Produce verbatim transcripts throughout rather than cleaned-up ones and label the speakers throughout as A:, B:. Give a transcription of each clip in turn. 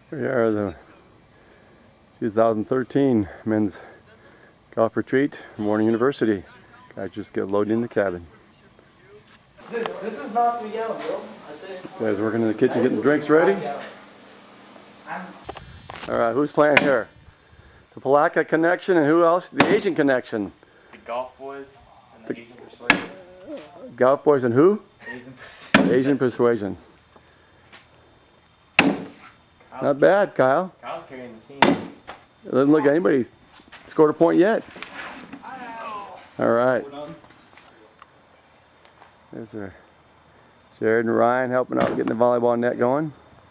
A: Here we are, the two thousand thirteen men's golf retreat, Morning University. Guys just get loaded in the cabin.
B: This, this is not too young, bro.
A: Guys working in the kitchen getting the drinks ready. Alright, who's playing here? The Palatka Connection and who else? The Asian Connection.
C: The Golf Boys and the, the Asian Persuasion.
A: Golf Boys and who?
C: Asian Persuasion.
A: Asian Persuasion.
C: Kyle's
A: Not bad, Kyle.
C: Kyle's carrying the team.
A: It doesn't look like anybody's scored a point yet. Alright. There's our Jared and Ryan helping out getting the volleyball net going.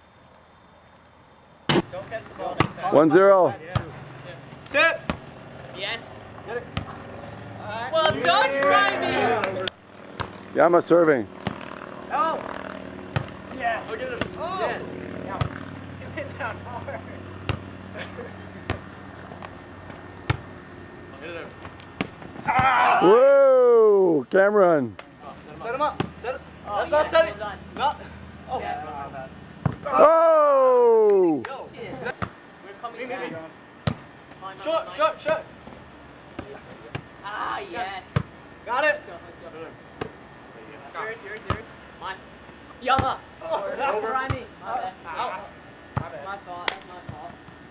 A: one zero.
D: Tip. Yes. Well done, Brady.
A: Yama serving.
D: Oh. Yeah. Look at him. Oh. Yes. Get it down hard. Hit it. Ah.
A: Whoa, Cameron.
D: Set him up. Set him. Oh, That's not setting. No. Oh. Yeah,
A: Oh.
D: Go. We're coming down. Short, short, short. Ah, yes. Got it. Let's go, let's go. Yours, yours, yours. Mine. Yama. Oh, over. My bad. Out. My bad. My fault. That's my fault.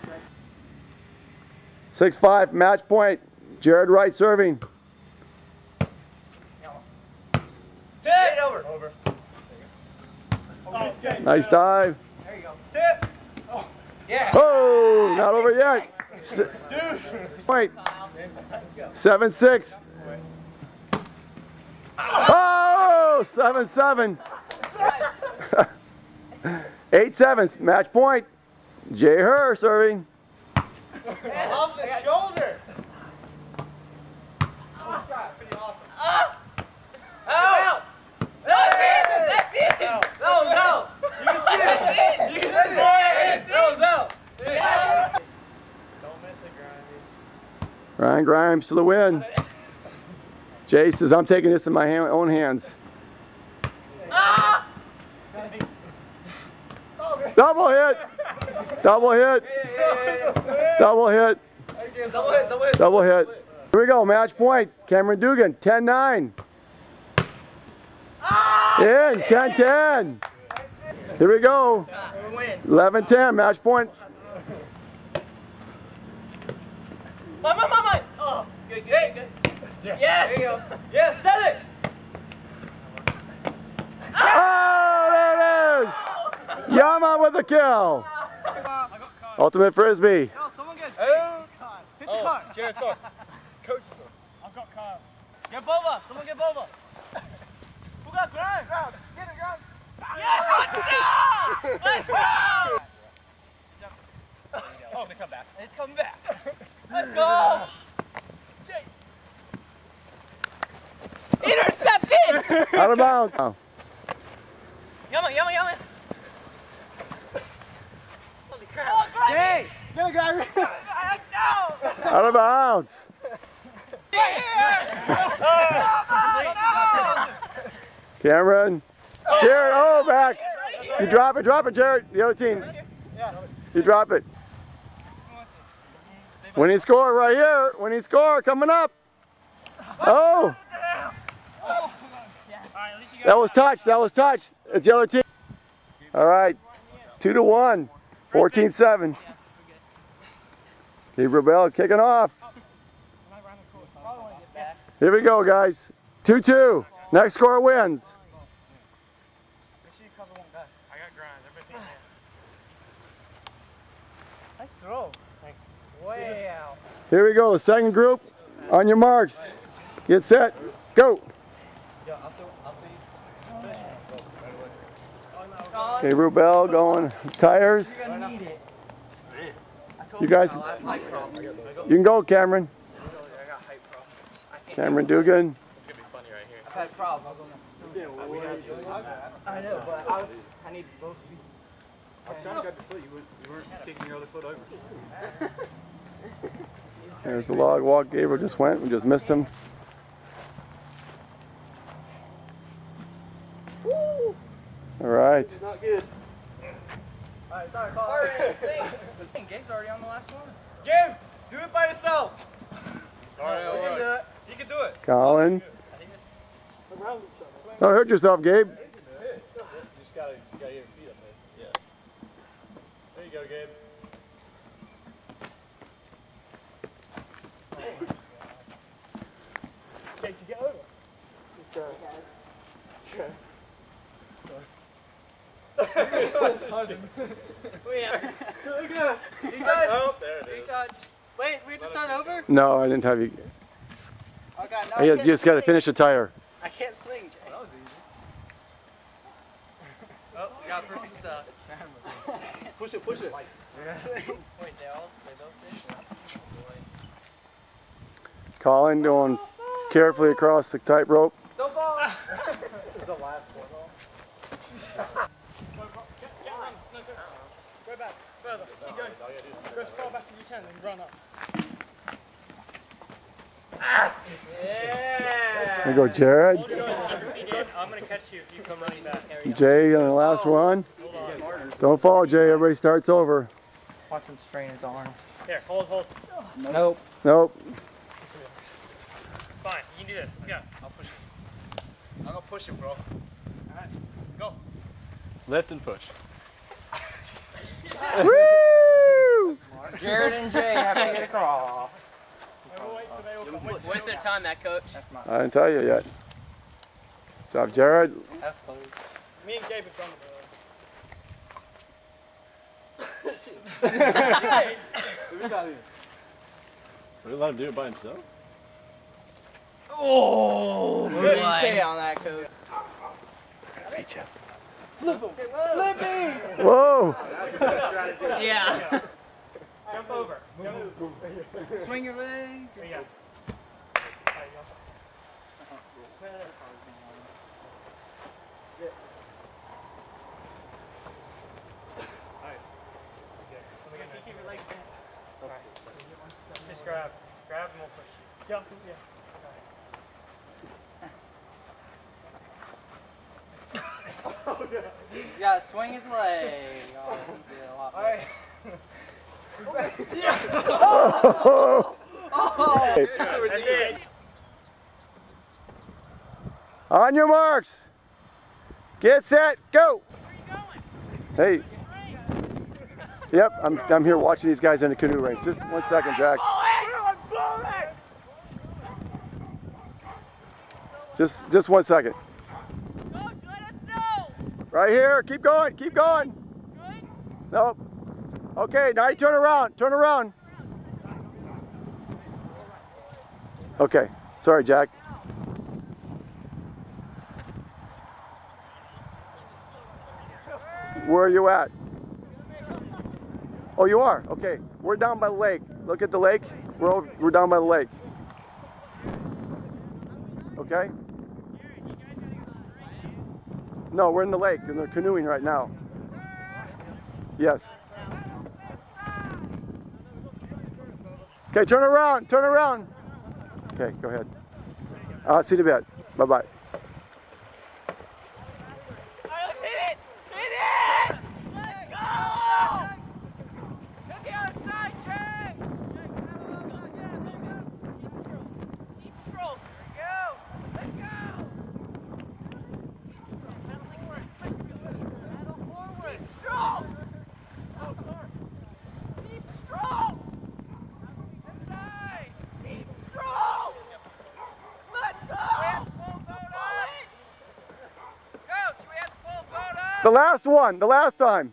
A: six five, match point. Jared Wright serving.
D: Tip. Over. Over. Oh,
A: Nice dive.
D: there you go. Tip. Oh. Yeah.
A: Oh, not over yet.
D: Dude.
A: Point. seven six. Oh, seven seven. eight seven, match point. Jay Herr serving.
D: Off the shoulder. Oh, God, pretty awesome. Ah! Out! That's it! That's it! That was out! You can see it! You can see it! That was out! Don't miss it, Grindy.
A: Ryan Grimes to the win. Jay says, I'm taking this in my hand, own hands.
D: Ah!
A: Double hit. Double hit. Double hit.
D: Double hit, double hit.
A: Double hit. Here we go, match point. Cameron Dugan, ten nine. In, ten ten. Here we go. eleven ten, match point.
D: Mine, mine, mine, mine. Oh, good, good, good. Yes. Yes. There you go. Yes, set it.
A: Oh, there it is. Yama with the kill. Ultimate Frisbee.
D: No, someone get oh. Hit the oh, card. Jared, score. Coach score. I've got card. Get Boba. Someone get Boba. Who got Grimes? Get it, Grimes. Yeah, touchdown! Let's go! Oh, they come back. It's coming back. Let's go! Intercepted!
A: Out of bounds. Oh.
D: Yama, yama, yama. Holy crap. Oh, Jay! Get a guy. No!
A: Out of bounds. Cameron. Jared, oh, back. You drop it, drop it, Jared. The other team. You drop it. When he score right here, when he score, coming up. Oh. That was touched, that was touched. It's the other team. All right, two to one, fourteen seven. Gabriel Bell kicking off. Here we go, guys. two two. Next score wins.
D: Nice throw. Nice. Way out.
A: Here we go, the second group. On your marks. Get set. Go. Okay, Rubel going tires. You guys, you can go, Cameron. Cameron Dugan.
C: It's going to be funny right here.
D: I've had problems. I know, but I, I need both of you.
E: I was trying to grab your foot. You weren't kicking your other foot over.
A: There's the log walk. Gabriel just went. We just missed him. All right.
D: Not good. Alright, sorry, call. Alright, think. Gabe's already on the last one. Gabe, do it by yourself.
C: Alright,
D: You can do it. You can do it.
A: Colin. Don't hurt yourself, Gabe.
C: You just gotta, you gotta get your feet up there. Yeah. There you go, Gabe.
D: Gabe, you get over.
C: Oh, there it is.
D: Wait, we have to start over?
A: No, I didn't have you.
D: Oh god, no.
A: Oh, you just got to finish the tire.
D: I can't swing, Jay. That was easy. Oh, we got Percy stuff.
E: Push it, push it.
D: Wait, they all, they both did?
A: Colin going carefully across the tightrope.
D: Don't fall!
E: The last one.
D: Go back, further. Keep going. Go as far back as you can and run up. Yeah!
A: There you go, Jared.
C: I'm gonna catch you if you come running back.
A: Jay on the last one. Don't fall, Jay. Everybody starts over.
D: Watch him strain his arm.
C: Here, hold, hold.
D: Nope.
A: Nope.
C: Fine, you can do this. Let's go. I'll push it. I'm gonna push it, bro. Alright, go. Lift and push.
A: Woo!
D: Jared and Jay have to get across.
C: What's their time at, Coach?
D: That's mine.
A: I didn't tell you yet. Good job, Jared.
D: That's close.
C: Me and Gabe have done
E: What did let him do it by himself?
D: Oh, what did you say on that, Coach?
A: Whoa!
D: Yeah.
C: Jump over. Move.
D: Swing your leg.
C: There you go. Just grab. Grab and we'll push you. Jump. Yeah.
D: Yeah, swing his leg. Oh, he did a lot better.
C: That's it.
A: On your marks. Get set, go. Hey. Yep, I'm, I'm here watching these guys in the canoe race. Just one second, Jack. Just, just one second. Right here, keep going, keep going. Nope. Okay, now you turn around, turn around. Okay, sorry, Jack. Where are you at? Oh, you are? Okay, we're down by the lake. Look at the lake. We're, over, we're down by the lake. Okay? No, we're in the lake and they're canoeing right now. Yes. Okay, turn around, turn around. Okay, go ahead. I'll see you in a bit. Bye-bye. The last one, the last time.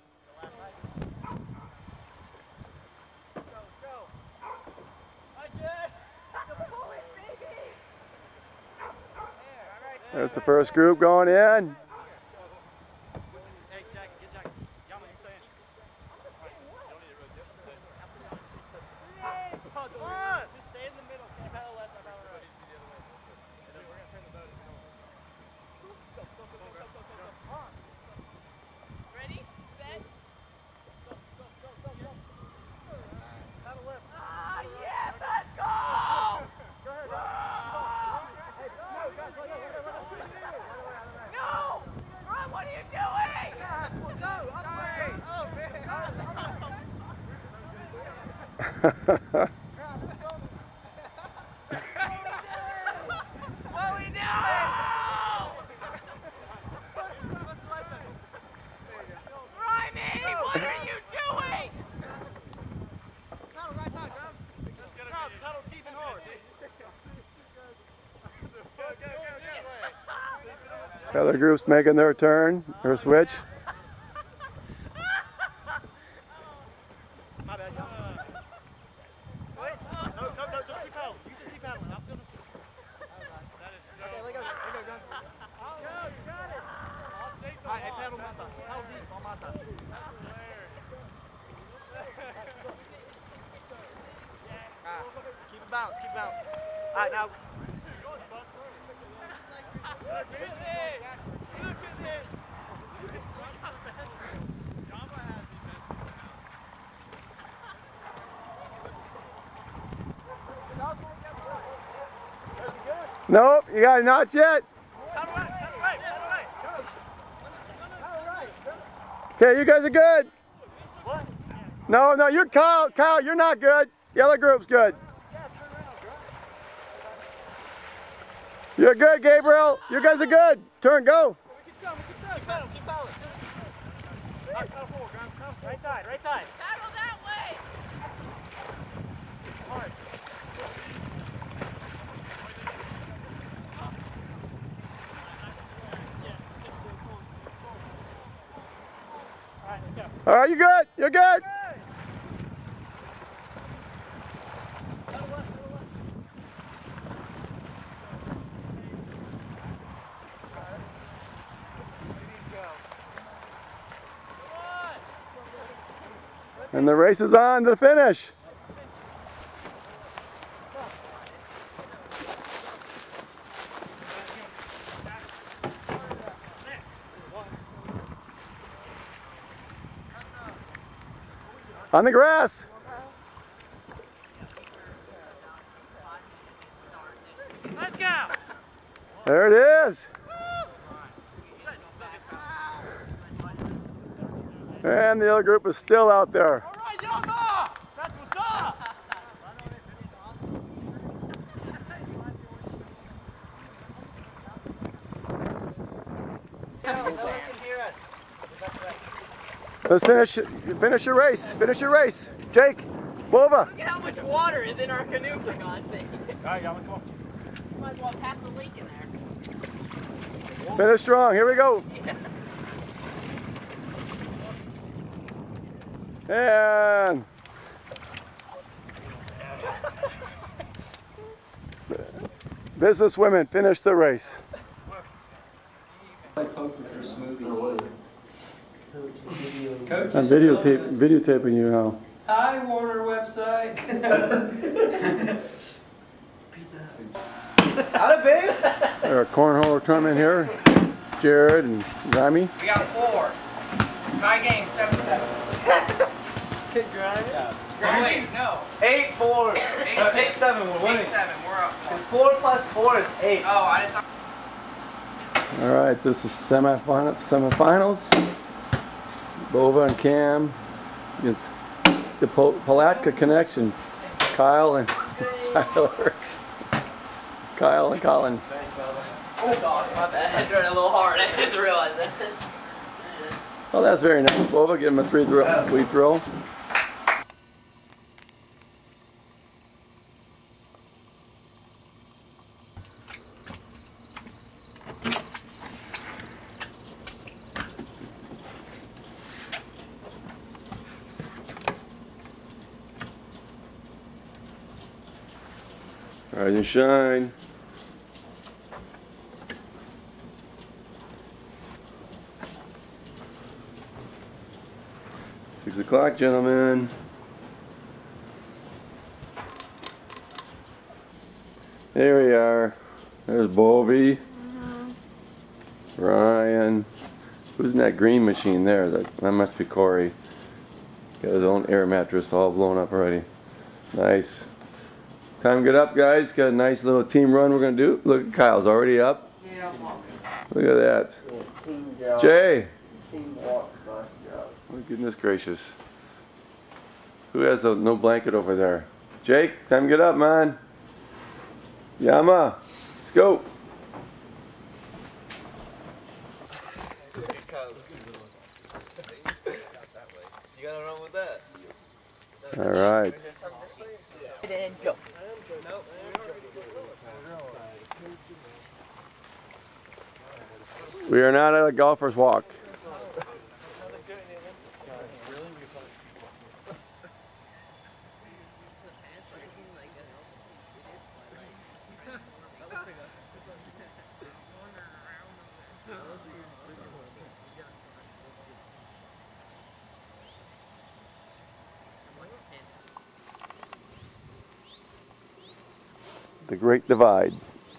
A: There's the first group going in.
F: No!
A: The other group's making their turn, their switch.
D: My bad, John. Wait. No, no, no, just keep paddling. You just keep paddling. I'm gonna... That is so... Okay, let go. Let go, John. Go, you got it. Alright, hey, paddle my side. Paddle deep on my side. Alright, keep it balanced, keep it balanced. Alright, now... Look at this! Look at this!
A: Nope, you got it, not yet. Okay, you guys are good. No, no, you're Kyle. Kyle, you're not good. The other group's good. You're good, Gabriel. You guys are good. Turn, go.
D: Right side, right side.
F: Paddle that way!
A: All right, you good. You're good. And the race is on to the finish. On the grass.
F: Let's go!
A: There it is. And the other group is still out there.
F: All right, Yama! That's what's up!
A: Let's finish finish your race. Finish your race. Jake, Bova.
F: Look at how much water is in our canoe, for God's sake.
D: Alright, Yama, come on.
F: Might as well pass the leak in there.
A: Finish strong. Here we go. And business women finish the race. I'm videotape, videotaping you now.
B: Hi, Warner website.
D: Howdy, babe.
A: There are cornhole tournament here. Jared and Grammy.
B: We got four. Tie game, seven seven.
D: Grind.
B: Wait, no.
D: Eight, four.
B: Eight,
D: Uh, eight, seven, we're winning.
B: Eight seven, we're up.
D: Because four plus four is eight.
B: Oh, I didn't.
A: All right, this is semifinal, semifinals. Bova and Cam against the Pol Palatka Connection. Kyle and Tyler. Kyle and Colin.
F: Oh God, my bad. I threw it a little hard. I just realized that.
A: Oh, that's very nice. Bova, give him a free throw. Free throw. Rise and shine. Six o'clock, gentlemen. There we are. There's Bovie. Mm-hmm. Ryan. Who's in that green machine there? That, that must be Corey. Got his own air mattress all blown up already. Nice. Time to get up, guys. Got a nice little team run we're going to do. Look, Kyle's already up.
F: Yeah.
A: Look at that. Jay. Oh, goodness gracious. Who has a no blanket over there? Jake, time to get up, man. Yama, let's go.
D: You gotta run with that.
A: All right.
F: And go.
A: We are not at a golfer's walk. The Great Divide.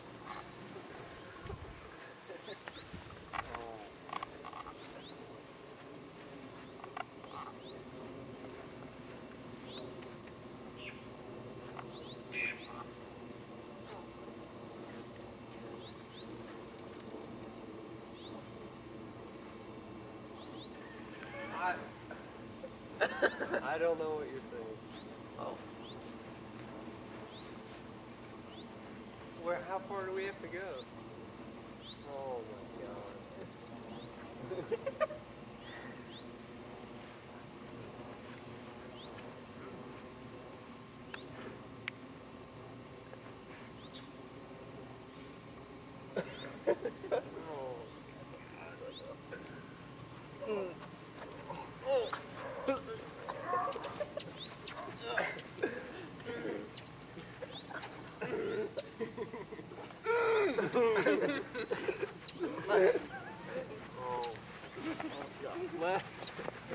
D: I don't know what you're saying.
F: Oh.
D: Where? How far do we have to go? Oh my god. Left.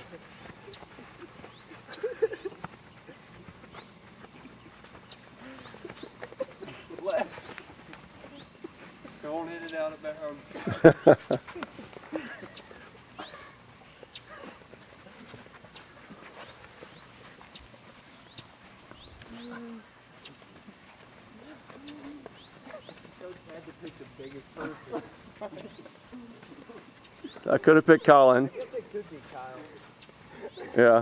D: Left. Don't hit it out of bounds.
A: I could have picked Colin. Yeah.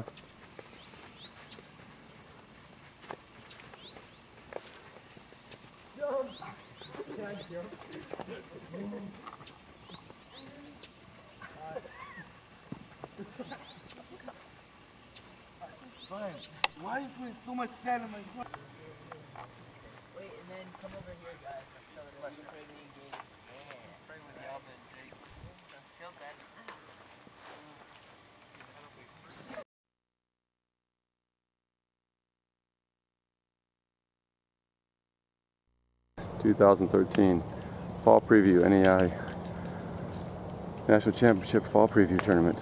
B: Why are you putting so much sand in my car?
F: Wait, and then come over here, guys. I'm showing you the training game. Yeah.
D: Spray with the oven, Jake.
F: Feel good.
A: twenty thirteen Fall Preview N A I National Championship Fall Preview Tournament.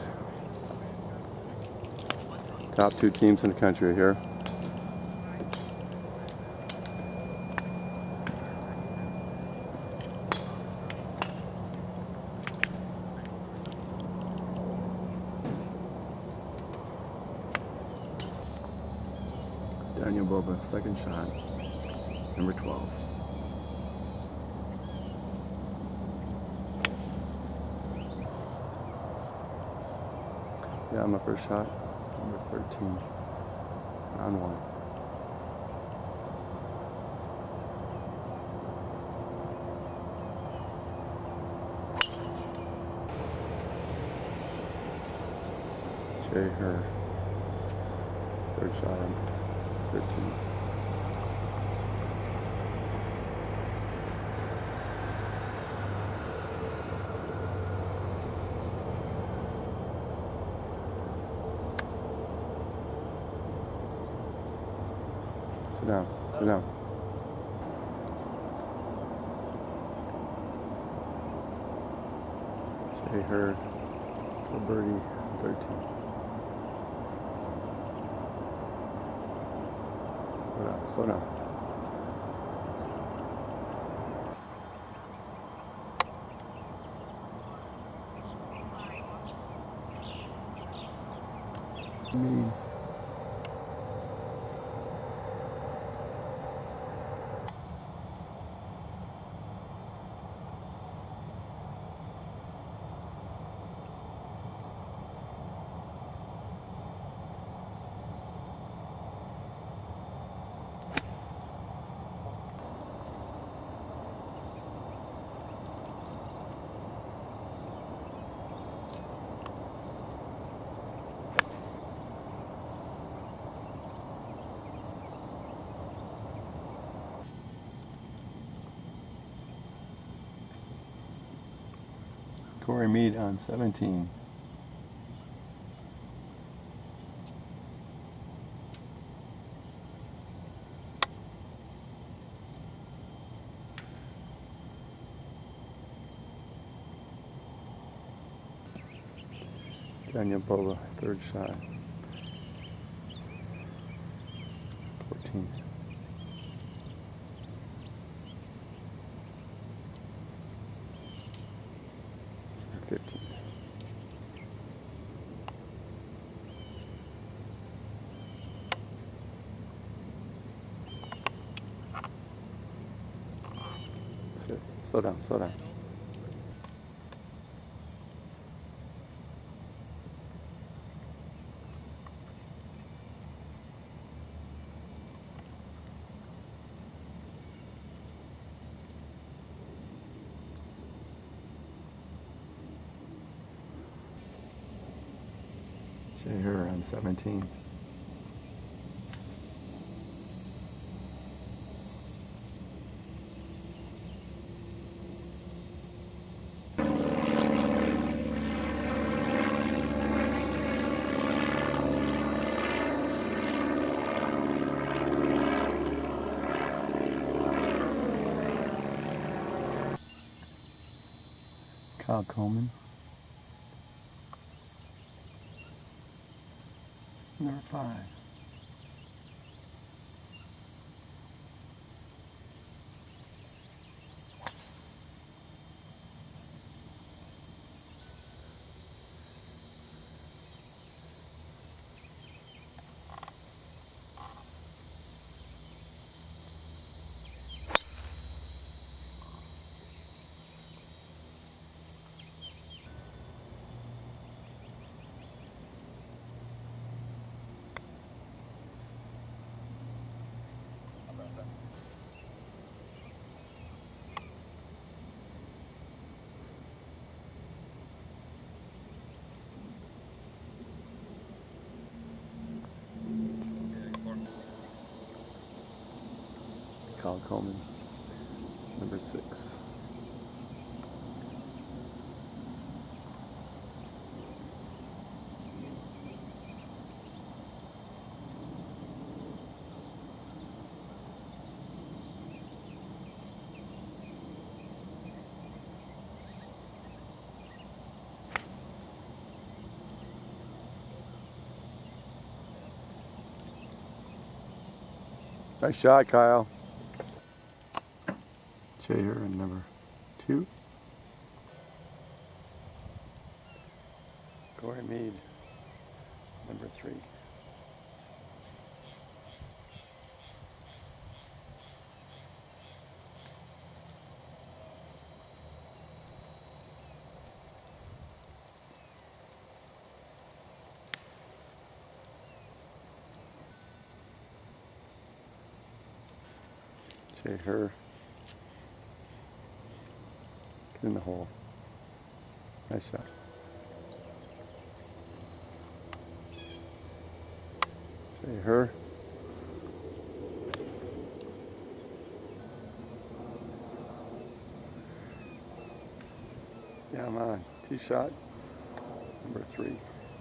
A: Top two teams in the country are here. Daniel Boba, second shot, number twelve. Yeah, my first shot, number thirteen, round one. Jay Her, third shot on thirteen. Sit down, sit down. Jay Hurd for birdie, thirteen. Slow down, slow down. Me. Corey Mead on seventeen. Daniel Bova, third shot. fourteen. fifteen. Slow down, slow down. Jay Herr on seventeen. Kyle Coleman. Number five. Kyle Coleman, number six. Nice shot, Kyle. Jay Herr in number two. Corey Mead, number three. Jay Herr. In the hole. Nice shot. Jay Herr. Yeah, I'm on. Tee shot. Number three.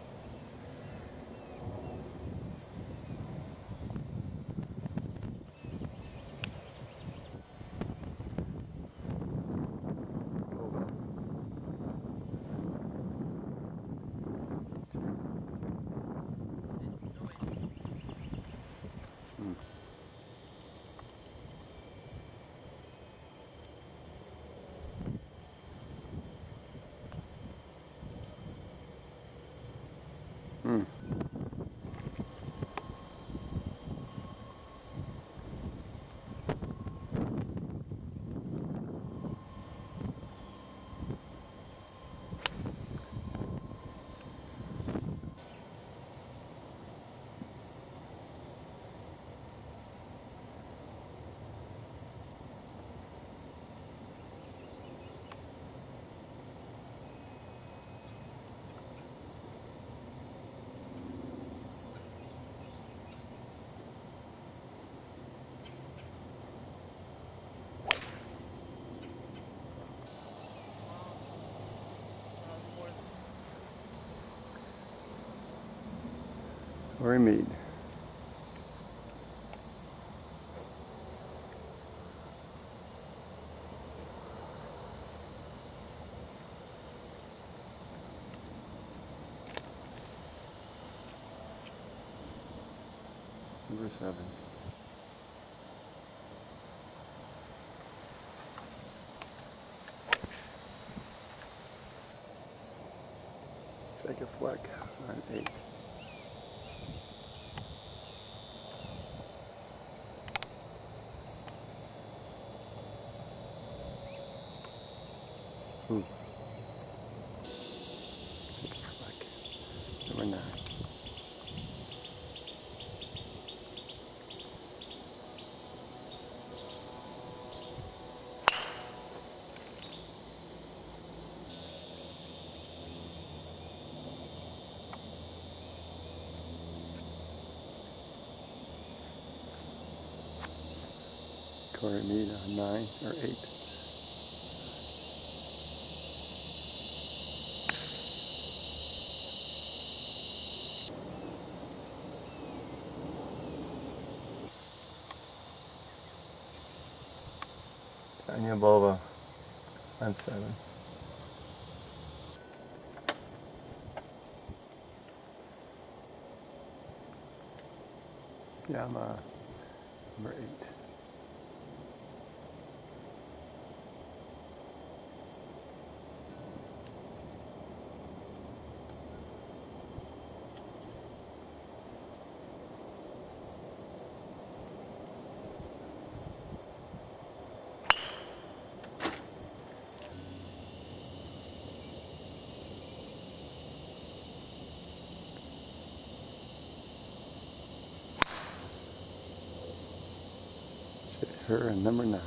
A: Hmm. Corey Mead. Number seven. Jacob Fleck on eight. Hmm. Jacob Fleck, number nine. Corey Mead on nine or eight. Tanya Bova on seven. Yama number eight. Her and number nine.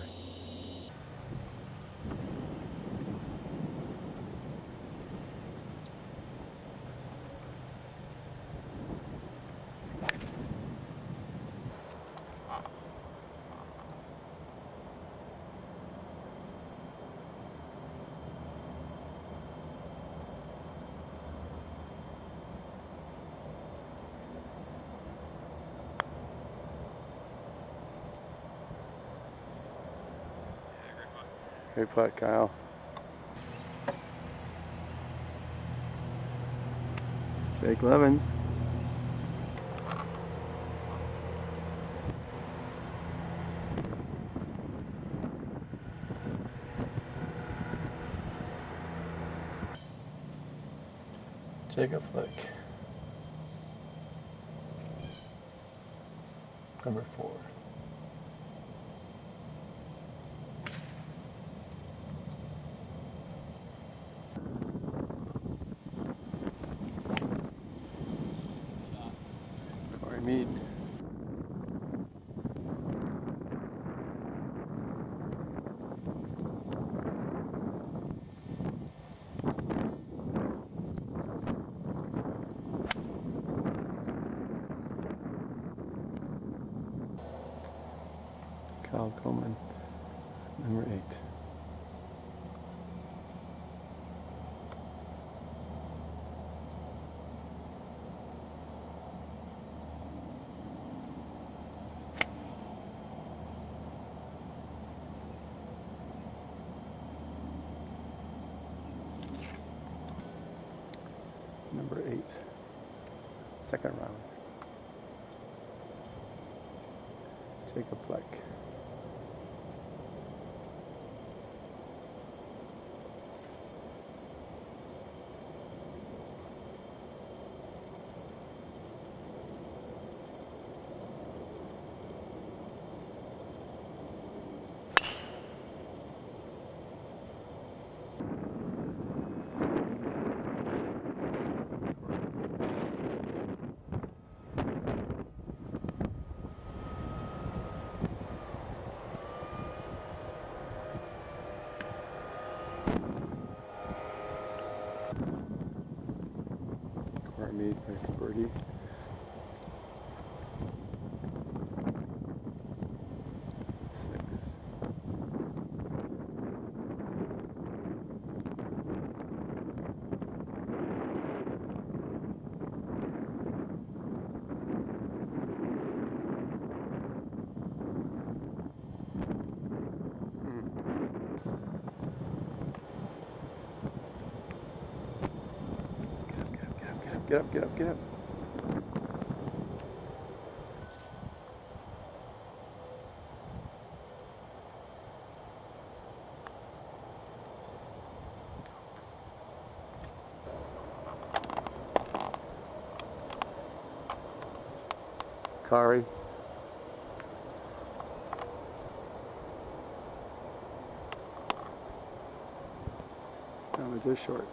A: Great putt, Kyle. Jake Levens. Jacob Flick. Number four. Corey Mead. Kyle Coleman, number eight. Number eight, second round. Jacob Fleck. Corey Mead makes a birdie. Six. get up, get up, get up. Kari. No, we're just short.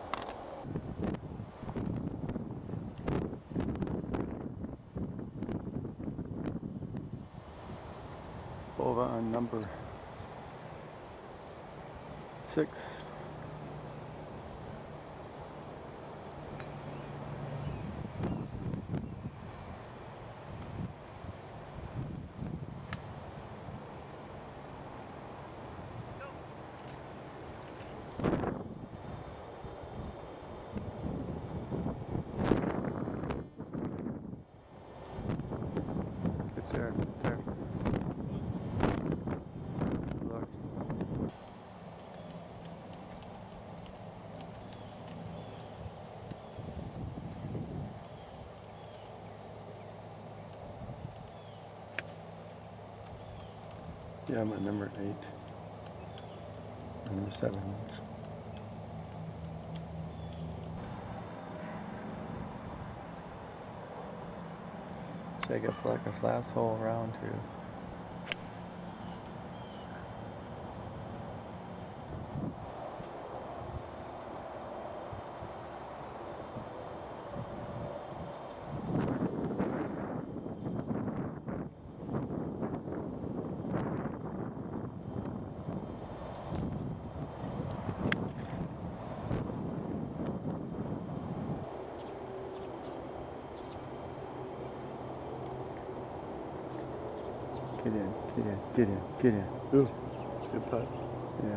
A: Bova on number six. It's there, there. Look. Yeah, I'm at number eight. Number seven. Shake it for like this last hole round too. Get in, get in, get in, get in. Ooh, good putt. Yeah.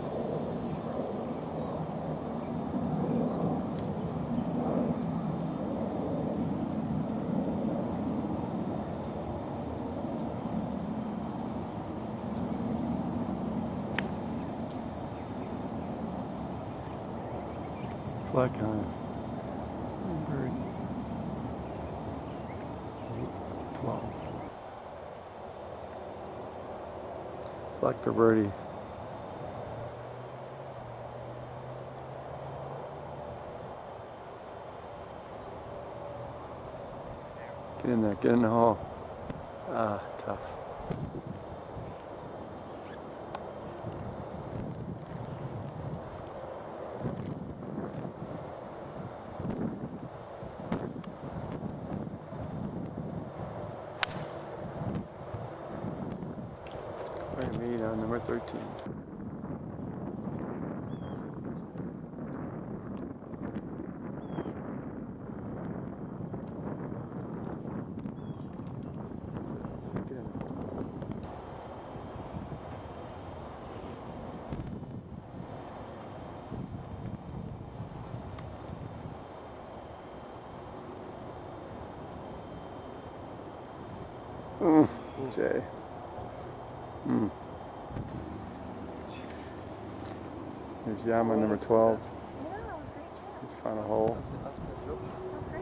A: Flag on it. Number twelve. Flag for birdie. Get in there, get in the hole. Ah, tough. Right, meet on number thirteen. So, so get in there. Mm, Jay. Mm. There's Yama number twelve.
G: Yeah, that was great job.
A: He's found a hole.
G: That was great.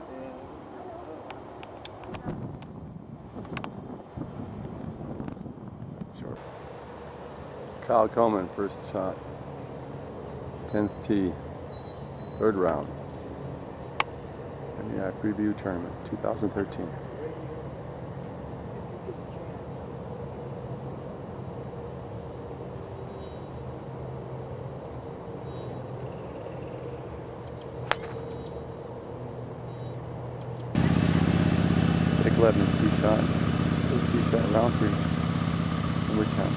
A: Short. Kyle Coleman, first shot. tenth tee. Third round. M E I Preview Tournament, two thousand thirteen. eleven tee shot, tee shot, round three, number ten.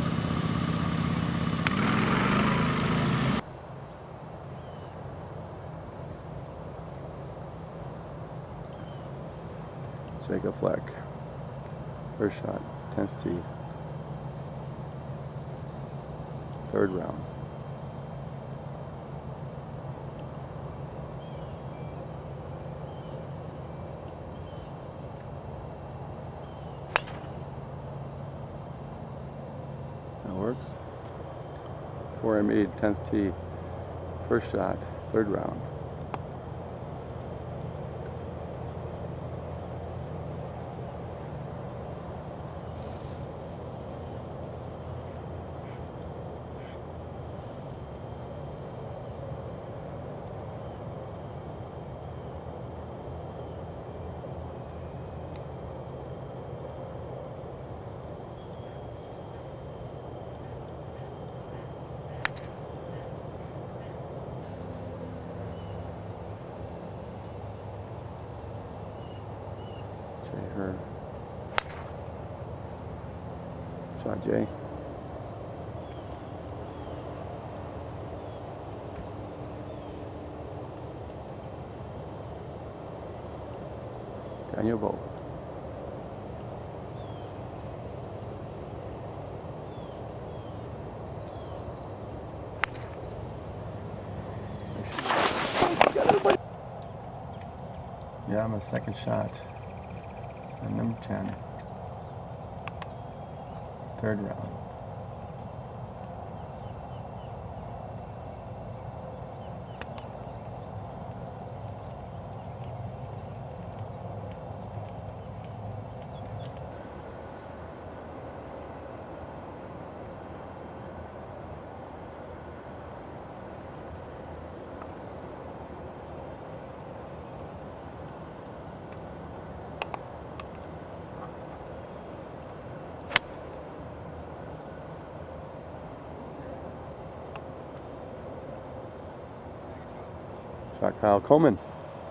A: Jacob Fleck, first shot, tenth tee, third round. That works. four M E, tenth tee, first shot, third round. her. Shot, Jay. On your boat. Yeah, I'm a second shot on number ten. Third round. Shot Kyle Coleman.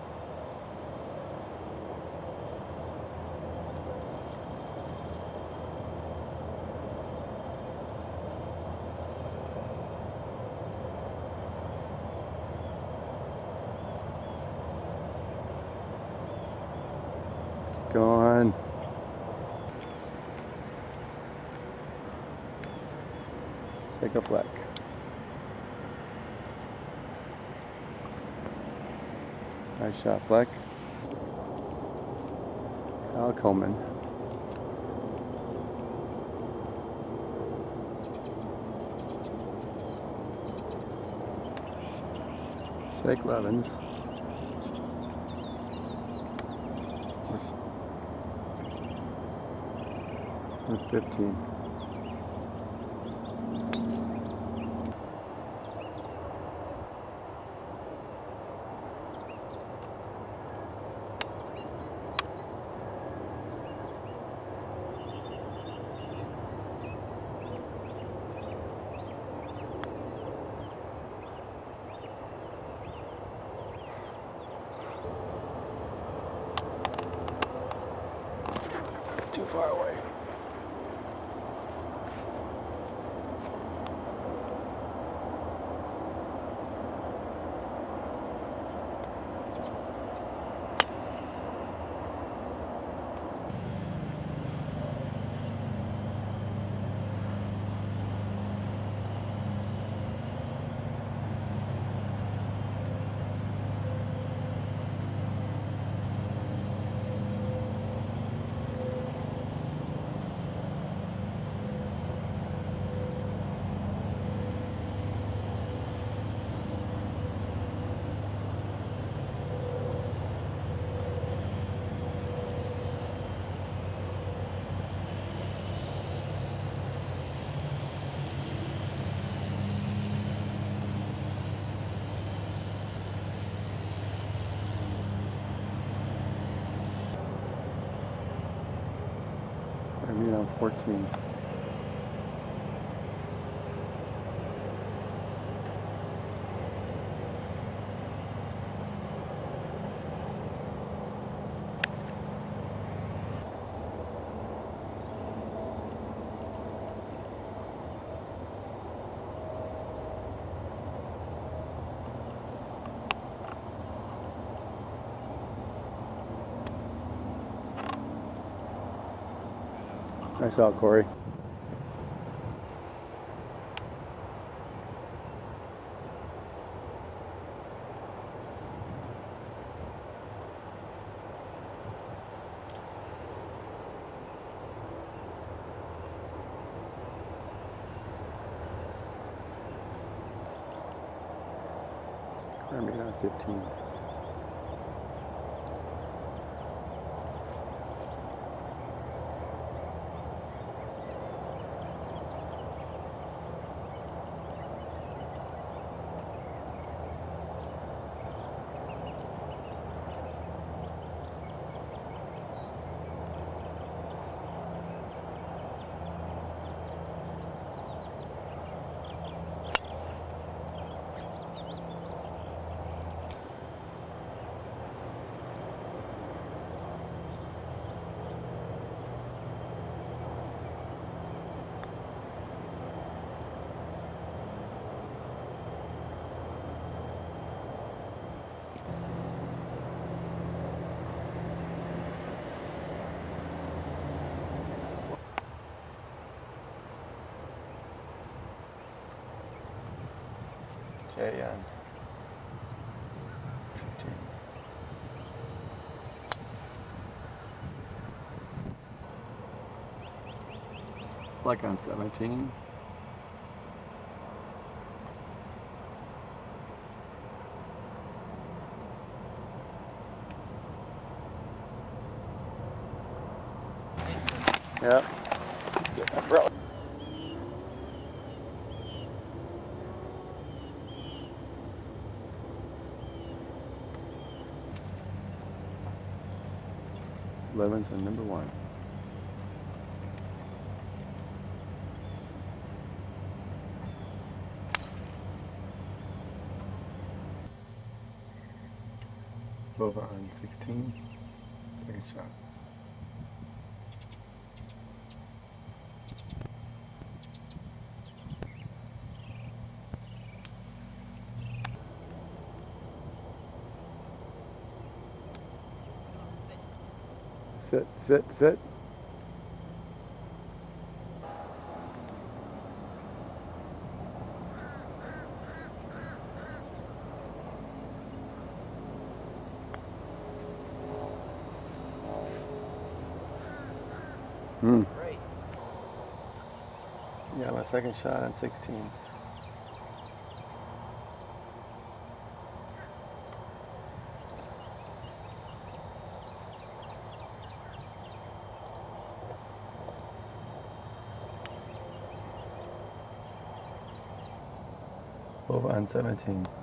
A: Go on. Take a fleck. Nice shot, Fleck. Kyle Coleman. Shake Levens. With fifteen. Too far away. I mean, I'm fourteen. Nice out, Corey. I made on fifteen. Okay, on fifteen. Like on seventeen. Yep. Bro. Eleven's and number one. Bova on sixteen. Second shot. Sit, sit, sit. Hmm.
F: Great.
A: Yeah, my second shot on sixteen. Over on seventeen.